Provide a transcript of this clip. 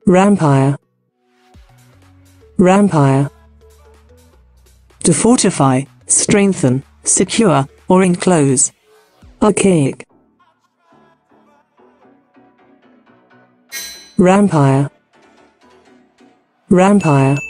Rampire. Rampire. To fortify, strengthen, secure, or enclose. Archaic. Rampire. Rampire.